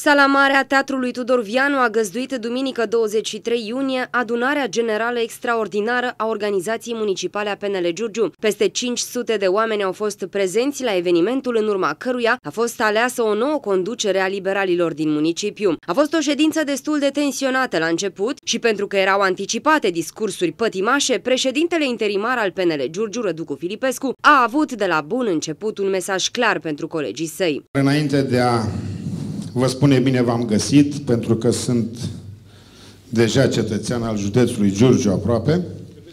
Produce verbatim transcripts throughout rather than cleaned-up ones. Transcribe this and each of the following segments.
Sala mare a Teatrului Tudor Vianu a găzduit duminică douăzeci și trei iunie adunarea generală extraordinară a Organizației Municipale a P N L Giurgiu. Peste cinci sute de oameni au fost prezenți la evenimentul în urma căruia a fost aleasă o nouă conducere a liberalilor din municipiu. A fost o ședință destul de tensionată la început și pentru că erau anticipate discursuri pătimașe, președintele interimar al P N L Giurgiu, Răducu Filipescu, a avut de la bun început un mesaj clar pentru colegii săi. Înainte de a vă spune bine v-am găsit, pentru că sunt deja cetățean al județului Giurgiu aproape.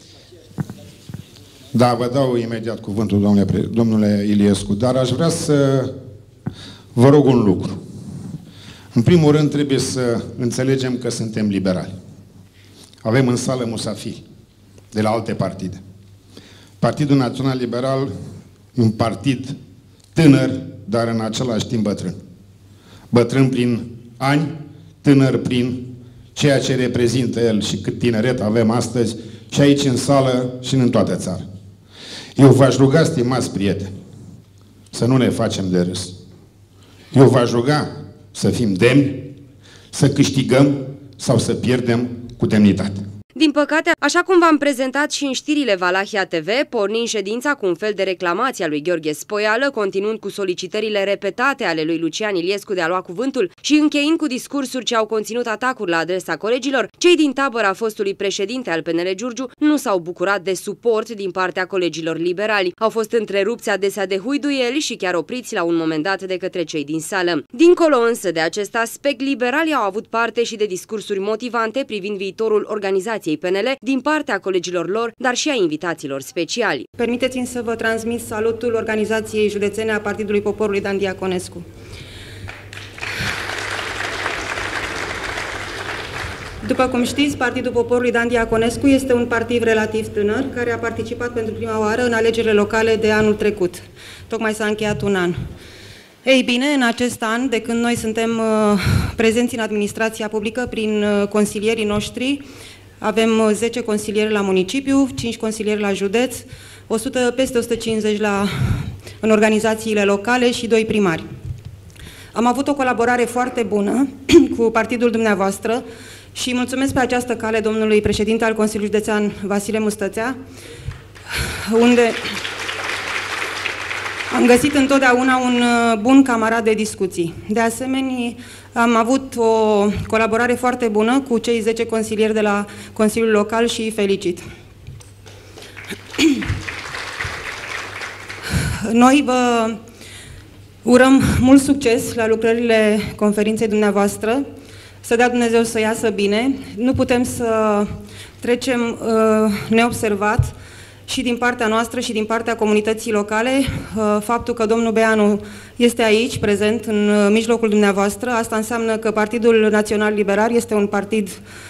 Da, vă dau imediat cuvântul, domnule, domnule Iliescu, dar aș vrea să vă rog un lucru. În primul rând trebuie să înțelegem că suntem liberali. Avem în sală musafiri de la alte partide. Partidul Național Liberal e un partid tânăr, dar în același timp bătrân. Bătrân prin ani, tânăr prin ceea ce reprezintă el și cât tineret avem astăzi și aici în sală și în toată țara. Eu v-aș ruga, stimați prieteni, să nu ne facem de râs. Eu v-aș ruga să fim demni, să câștigăm sau să pierdem cu demnitate. Din păcate, așa cum v-am prezentat și în știrile Valahia T V, pornind ședința cu un fel de reclamație a lui Gheorghe Spoială, continuând cu solicitările repetate ale lui Lucian Iliescu de a lua cuvântul și încheind cu discursuri ce au conținut atacuri la adresa colegilor, cei din tabăra fostului președinte al P N L Giurgiu nu s-au bucurat de suport din partea colegilor liberali. Au fost întrerupți adesea de huiduieli și chiar opriți la un moment dat de către cei din sală. Dincolo însă de acest aspect, liberalii au avut parte și de discursuri motivante privind viitorul organizației P N L din partea colegilor lor, dar și a invitaților speciali. Permiteți-mi să vă transmit salutul Organizației Județene a Partidului Poporului Dan Diaconescu. După cum știți, Partidul Poporului Dan Diaconescu este un partid relativ tânăr care a participat pentru prima oară în alegerile locale de anul trecut. Tocmai s-a încheiat un an. Ei bine, în acest an, de când noi suntem uh, prezenți în administrația publică prin uh, consilierii noștri, avem zece consilieri la municipiu, cinci consilieri la județ, o sută, peste o sută cincizeci la, în organizațiile locale și doi primari. Am avut o colaborare foarte bună cu partidul dumneavoastră și mulțumesc pe această cale domnului președinte al Consiliului Județean Vasile Mustățea, unde am găsit întotdeauna un bun camarad de discuții. De asemenea, am avut o colaborare foarte bună cu cei zece consilieri de la Consiliul Local și îi felicit. Noi vă urăm mult succes la lucrările conferinței dumneavoastră, să dea Dumnezeu să iasă bine. Nu putem să trecem uh, neobservat și din partea noastră și din partea comunității locale, faptul că domnul Beanu este aici, prezent în mijlocul dumneavoastră, asta înseamnă că Partidul Național Liberal este un partid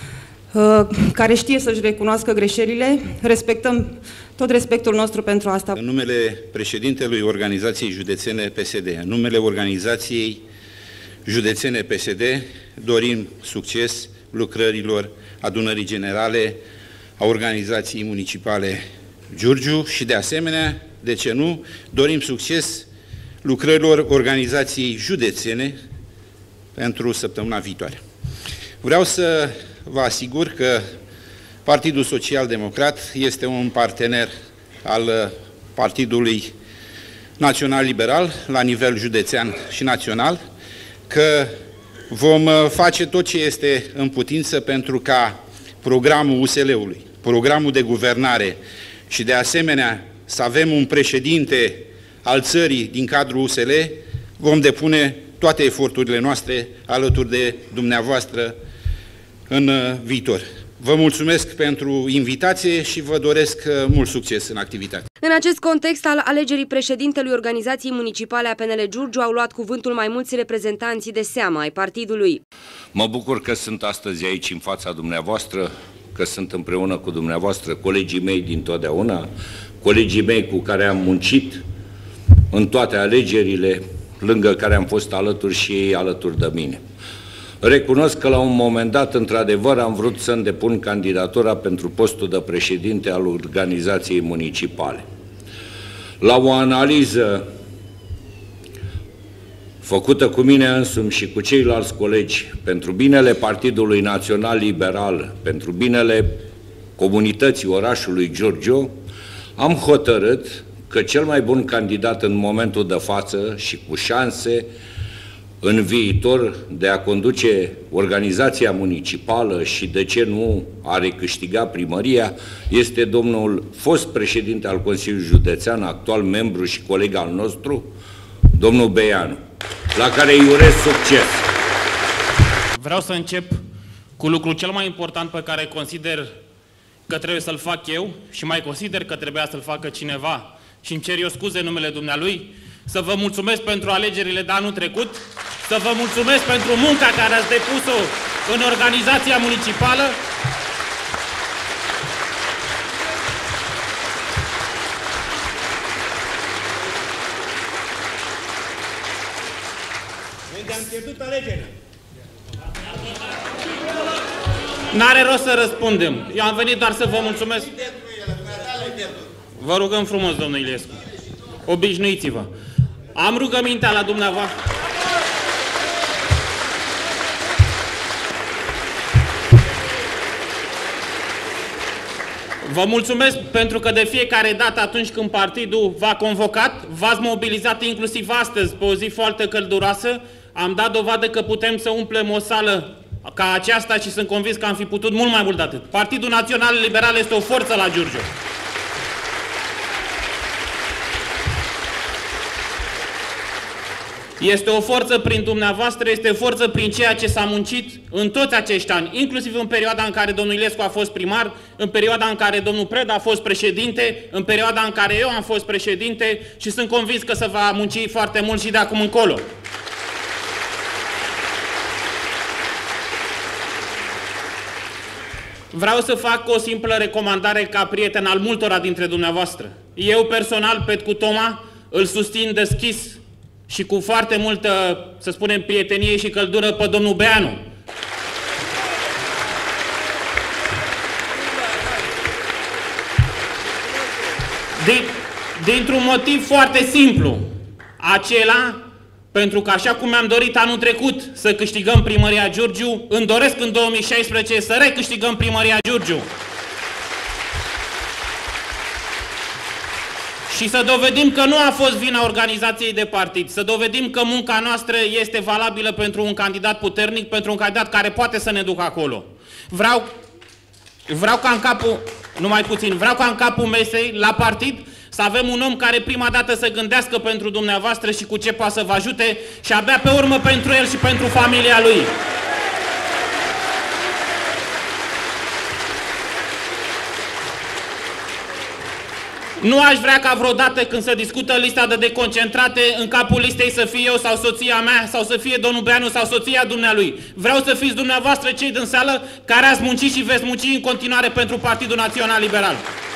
care știe să-și recunoască greșelile. Respectăm tot respectul nostru pentru asta. În numele președintelui Organizației Județene P S D, în numele Organizației Județene P S D, dorim succes lucrărilor adunării generale a Organizației Municipale Giurgiu și, de asemenea, de ce nu, dorim succes lucrărilor organizației județene pentru săptămâna viitoare. Vreau să vă asigur că Partidul Social Democrat este un partener al Partidului Național Liberal la nivel județean și național, că vom face tot ce este în putință pentru ca programul U S L-ului, programul de guvernare și de asemenea să avem un președinte al țării din cadrul U S L, vom depune toate eforturile noastre alături de dumneavoastră în viitor. Vă mulțumesc pentru invitație și vă doresc mult succes în activitate. În acest context al alegerii președintelui Organizației Municipale a P N L Giurgiu au luat cuvântul mai mulți reprezentanți de seamă ai partidului. Mă bucur că sunt astăzi aici în fața dumneavoastră, că sunt împreună cu dumneavoastră, colegii mei dintotdeauna, colegii mei cu care am muncit în toate alegerile, lângă care am fost alături și ei alături de mine. Recunosc că la un moment dat, într-adevăr, am vrut să îmi depun candidatura pentru postul de președinte al organizației municipale. La o analiză făcută cu mine însumi și cu ceilalți colegi, pentru binele Partidului Național Liberal, pentru binele comunității orașului Giurgiu, am hotărât că cel mai bun candidat în momentul de față și cu șanse în viitor de a conduce organizația municipală și, de ce nu, a recâștiga primăria, este domnul fost președinte al Consiliului Județean, actual membru și coleg al nostru, domnul Beianu, la care îi urez succes. Vreau să încep cu lucrul cel mai important pe care consider că trebuie să-l fac eu și mai consider că trebuia să-l facă cineva și îmi cer eu scuze în numele dumnealui, să vă mulțumesc pentru alegerile de anul trecut, să vă mulțumesc pentru munca care ați depus-o în organizația municipală. Unde am pierdut alegerea? N-are rost să răspundem. Eu am venit doar să vă mulțumesc. Vă rugăm frumos, domnul Iliescu. Obișnuiți-vă. Am rugămintea la dumneavoastră. Vă mulțumesc pentru că de fiecare dată atunci când partidul v-a convocat, v-ați mobilizat inclusiv astăzi pe o zi foarte călduroasă. Am dat dovadă că putem să umplem o sală ca aceasta și sunt convins că am fi putut mult mai mult de atât. Partidul Național Liberal este o forță la Giurgiu. Este o forță prin dumneavoastră, este o forță prin ceea ce s-a muncit în toți acești ani, inclusiv în perioada în care domnul Iliescu a fost primar, în perioada în care domnul Preda a fost președinte, în perioada în care eu am fost președinte și sunt convins că se va munci foarte mult și de acum încolo. Vreau să fac o simplă recomandare ca prieten al multora dintre dumneavoastră. Eu personal, Petcu Toma, îl susțin deschis și cu foarte multă, să spunem, prietenie și căldură pe domnul Beianu. Din, dintr-un motiv foarte simplu, acela, pentru că așa cum mi-am dorit anul trecut să câștigăm primăria Giurgiu, îmi doresc în două mii șaisprezece să recâștigăm primăria Giurgiu. Și să dovedim că nu a fost vina organizației de partid, să dovedim că munca noastră este valabilă pentru un candidat puternic, pentru un candidat care poate să ne ducă acolo. Vreau, vreau ca în capul, numai puțin, vreau ca în capul mesei, la partid, să avem un om care prima dată să gândească pentru dumneavoastră și cu ce poate să vă ajute și abia pe urmă pentru el și pentru familia lui. Nu aș vrea ca vreodată când se discută lista de deconcentrate, în capul listei să fie eu sau soția mea, sau să fie domnul Beianu sau soția dumnealui. Vreau să fiți dumneavoastră cei din sală care ați muncit și veți munci în continuare pentru Partidul Național Liberal.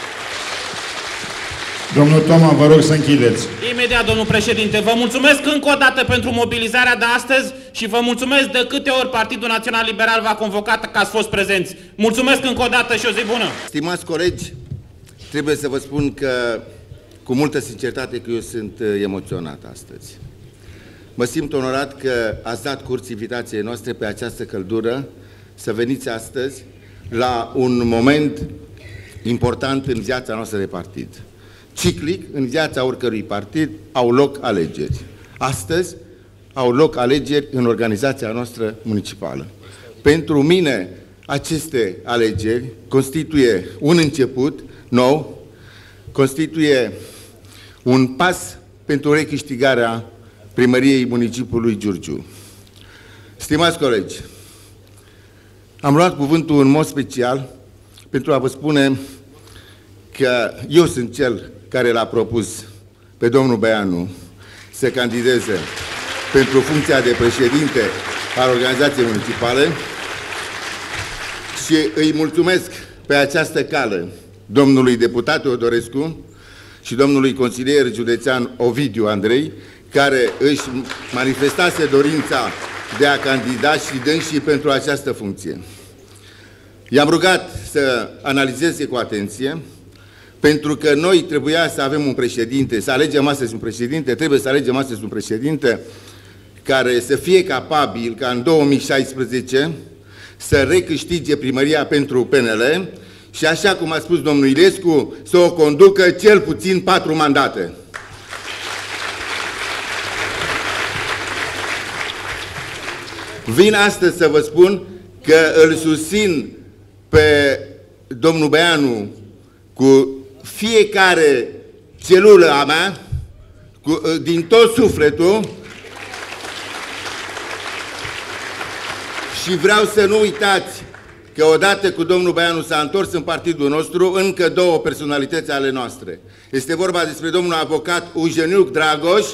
Domnul Toma, vă rog să închideți. Imediat, domnul președinte. Vă mulțumesc încă o dată pentru mobilizarea de astăzi și vă mulțumesc de câte ori Partidul Național Liberal v-a convocat că ați fost prezenți. Mulțumesc încă o dată și o zi bună. Stimați colegi, trebuie să vă spun că, cu multă sinceritate, că eu sunt emoționat astăzi. Mă simt onorat că ați dat curs invitației noastre pe această căldură să veniți astăzi la un moment important în viața noastră de partid. Ciclic, în viața oricărui partid, au loc alegeri. Astăzi au loc alegeri în organizația noastră municipală. Pentru mine, aceste alegeri constituie un început nou, constituie un pas pentru recâștigarea primăriei municipiului Giurgiu. Stimați colegi, am luat cuvântul în mod special pentru a vă spune că eu sunt cel care l-a propus pe domnul Beianu să candideze pentru funcția de președinte al organizației municipale și îi mulțumesc pe această cale domnului deputat Teodorescu și domnului consilier județean Ovidiu Andrei, care își manifestase dorința de a candida și dânsii pentru această funcție. I-am rugat să analizeze cu atenție, pentru că noi trebuia să avem un președinte, să alegem astăzi un președinte, trebuie să alegem astăzi un președinte care să fie capabil ca în două mii șaisprezece să recâștige primăria pentru P N L și, așa cum a spus domnul Iliescu, să o conducă cel puțin patru mandate. Vin astăzi să vă spun că îl susțin pe domnul Băianu cu fiecare celulă a mea, cu, din tot sufletul, și vreau să nu uitați că odată cu domnul Băianu s-a întors în partidul nostru încă două personalități ale noastre. Este vorba despre domnul avocat Eugeniu Dragoș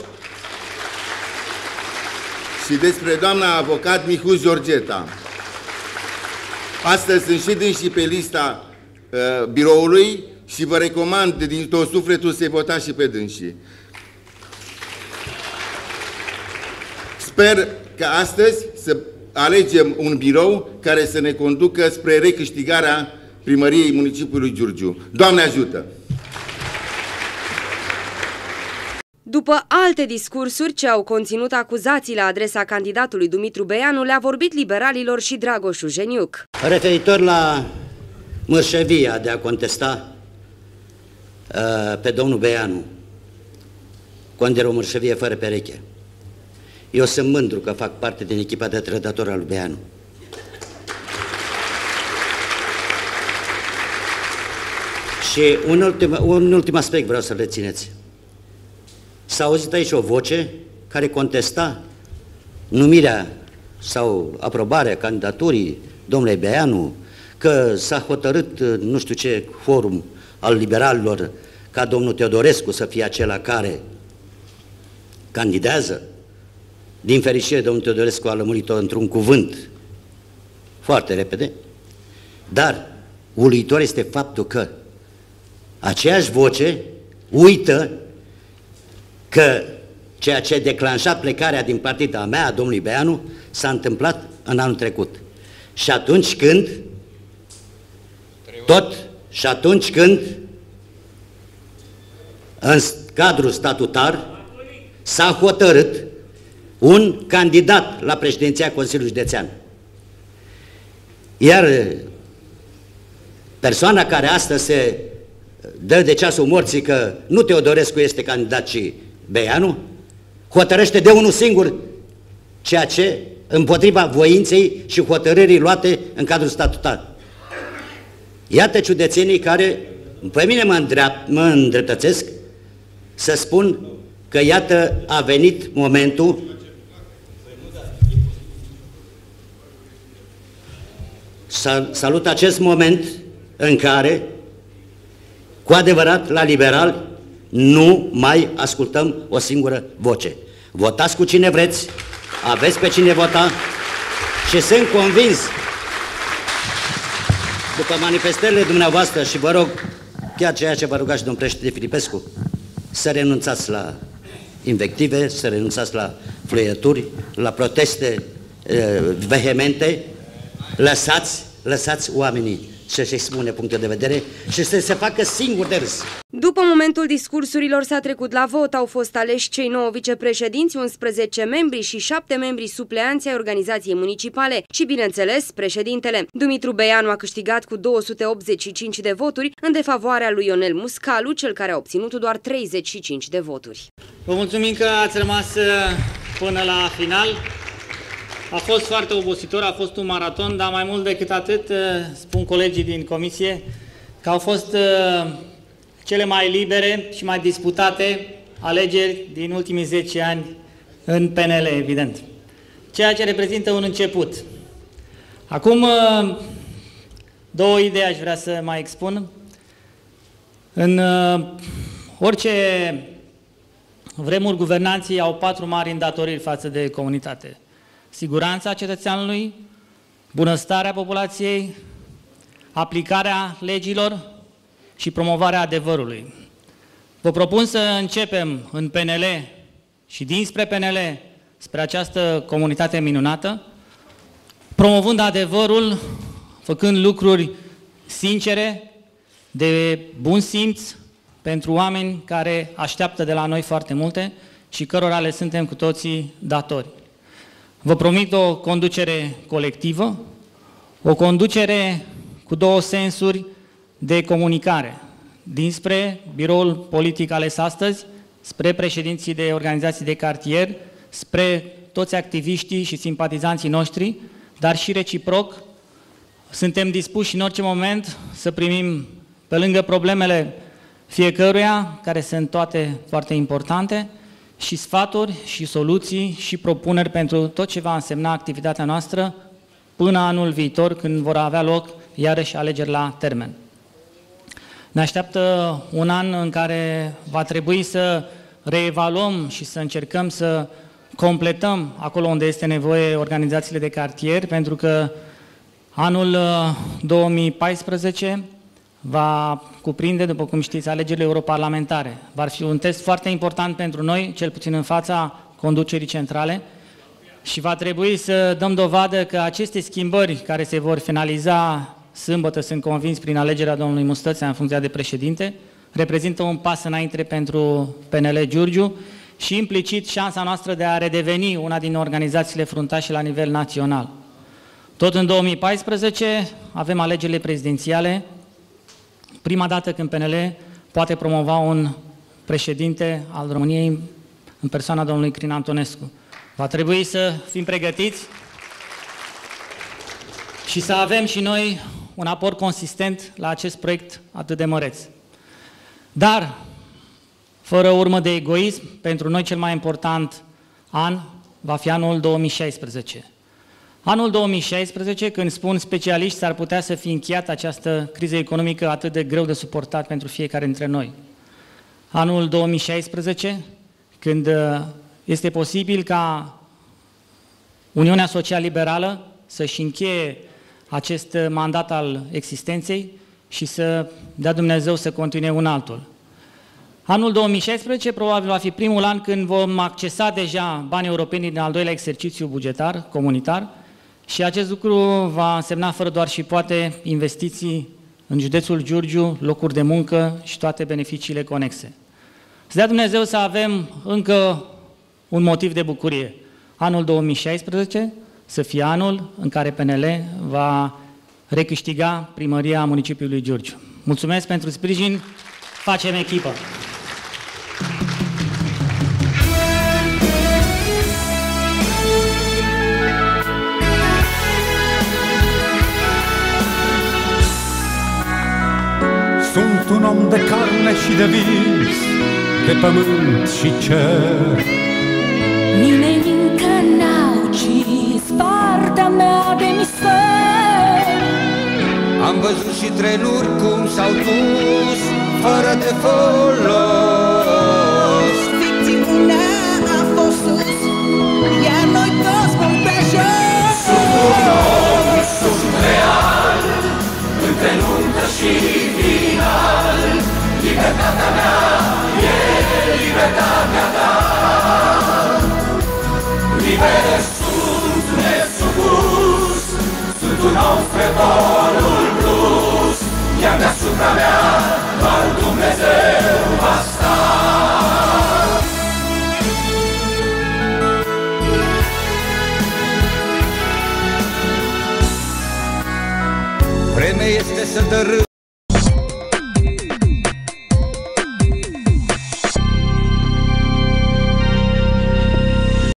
și despre doamna avocat Mihu Georgeta. Astăzi sunt și dânsii pe lista uh, biroului și vă recomand din tot sufletul să-i votați și pe dânsii. Sper că astăzi să alegem un birou care să ne conducă spre recâștigarea primăriei municipiului Giurgiu. Doamne ajută! După alte discursuri ce au conținut acuzații la adresa candidatului Dumitru Băianu, le-a vorbit liberalilor și Dragoș Eugeniuc. Referitor la mărșăvia de a contesta uh, pe domnul Băianu, consider o mărșăvie fără pereche. Eu sunt mândru că fac parte din echipa de trădători al lui Băianu. Și un ultim, un ultim aspect vreau să le țineți. S-a auzit aici o voce care contesta numirea sau aprobarea candidaturii domnului Băianu, că s-a hotărât nu știu ce forum al liberalilor ca domnul Teodorescu să fie acela care candidează. Din fericire, domnul Teodorescu a lămurit-o într-un cuvânt foarte repede, dar uluitor este faptul că aceeași voce uită că ceea ce a declanșat plecarea din partida mea, a domnului Băianu, s-a întâmplat în anul trecut. Și atunci când, tot, și atunci când, în cadrul statutar, s-a hotărât un candidat la președinția Consiliului Județean. Iar persoana care astăzi se dă de ceasul morții că nu Teodorescu este candidat, ci Băianu, hotărăște de unul singur ceea ce împotriva voinței și hotărârii luate în cadrul statutar. Iată ciudățenii care pe mine mă, îndrept, mă îndreptățesc să spun că iată a venit momentul să salut acest moment în care cu adevărat la liberal nu mai ascultăm o singură voce. Votați cu cine vreți, aveți pe cine vota și sunt convins, după manifestările dumneavoastră, și vă rog, chiar ceea ce vă ruga și domnul președinte Filipescu, să renunțați la invective, să renunțați la fluierături, la proteste uh, vehemente, lăsați, lăsați oamenii să-și expune puncte de vedere și să se facă singur de râs. După momentul discursurilor s-a trecut la vot, au fost aleși cei nouă vicepreședinți, unsprezece membri și șapte membri supleanți ai organizației municipale și, bineînțeles, președintele. Dumitru Băianu a câștigat cu două sute optzeci și cinci de voturi în defavoarea lui Ionel Muscalu, cel care a obținut doar treizeci și cinci de voturi. Vă mulțumim că ați rămas până la final. A fost foarte obositor, a fost un maraton, dar mai mult decât atât, spun colegii din comisie, că au fost cele mai libere și mai disputate alegeri din ultimii zece ani în P N L, evident. Ceea ce reprezintă un început. Acum, două idei aș vrea să mai expun. În orice vremuri, guvernanții au patru mari îndatoriri față de comunitate. Siguranța cetățeanului, bunăstarea populației, aplicarea legilor și promovarea adevărului. Vă propun să începem în P N L și dinspre P N L spre această comunitate minunată, promovând adevărul, făcând lucruri sincere, de bun simț, pentru oameni care așteaptă de la noi foarte multe și cărora le suntem cu toții datori. Vă promit o conducere colectivă, o conducere cu două sensuri de comunicare, dinspre biroul politic ales astăzi, spre președinții de organizații de cartier, spre toți activiștii și simpatizanții noștri, dar și reciproc. Suntem dispuși în orice moment să primim, pe lângă problemele fiecăruia, care sunt toate foarte importante, și sfaturi, și soluții, și propuneri pentru tot ce va însemna activitatea noastră până anul viitor, când vor avea loc iarăși alegeri la termen. Ne așteaptă un an în care va trebui să reevaluăm și să încercăm să completăm acolo unde este nevoie organizațiile de cartier, pentru că anul două mii paisprezece va cuprinde, după cum știți, alegerile europarlamentare. Va fi un test foarte important pentru noi, cel puțin în fața conducerii centrale, și va trebui să dăm dovadă că aceste schimbări care se vor finaliza sâmbătă, sunt convins, prin alegerea domnului Mustățea în funcția de președinte, reprezintă un pas înainte pentru P N L Giurgiu și implicit șansa noastră de a redeveni una din organizațiile fruntașe la nivel național. Tot în două mii paisprezece avem alegerile prezidențiale, prima dată când P N L poate promova un președinte al României în persoana domnului Crin Antonescu. Va trebui să fim pregătiți și să avem și noi un aport consistent la acest proiect atât de măreț. Dar, fără urmă de egoism, pentru noi cel mai important an va fi anul două mii șaisprezece. Anul două mii șaisprezece, când spun specialiști, s-ar putea să fie încheiat această criză economică atât de greu de suportat pentru fiecare dintre noi. Anul două mii șaisprezece, când este posibil ca Uniunea Social-Liberală să-și încheie acest mandat al existenței și să dea Dumnezeu să continue un altul. Anul două mii șaisprezece probabil va fi primul an când vom accesa deja banii europeni din al doilea exercițiu bugetar, comunitar, și acest lucru va însemna fără doar și poate investiții în județul Giurgiu, locuri de muncă și toate beneficiile conexe. Să dea Dumnezeu să avem încă un motiv de bucurie. Anul două mii șaisprezece să fie anul în care P N L va recâștiga primăria municipiului Giurgiu. Mulțumesc pentru sprijin, facem echipă! Sunt un om de carne și de vis, de pământ și cer. Nimeni încă n-a ucis partea mea de mister. Am văzut și trenuri cum s-au dus, fără de folos. Ficțiunea a fost sus, iar noi toți vom pe jos. Sunt un om, sunt real, între nuntă și final. Libertatea mea e libertatea ta. Liber sunt nesupus, sunt un om spre volul plus, iar deasupra mea doar Dumnezeu.